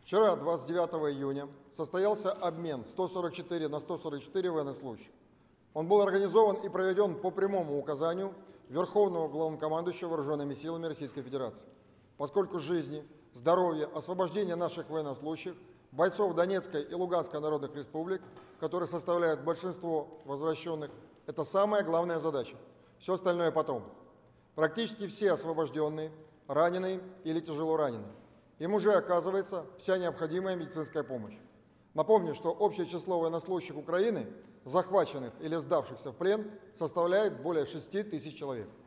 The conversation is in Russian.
Вчера, 29 июня, состоялся обмен 144 на 144 военнослужащих. Он был организован и проведен по прямому указанию Верховного Главнокомандующего Вооруженными силами Российской Федерации, поскольку жизни, здоровье, освобождение наших военнослужащих, бойцов Донецкой и Луганской народных республик, которые составляют большинство возвращенных, это самая главная задача. Все остальное потом. Практически все освобожденные, раненые или тяжело раненые. Им уже оказывается вся необходимая медицинская помощь. Напомню, что общее число военнослужащих Украины, захваченных или сдавшихся в плен, составляет более 6 тысяч человек.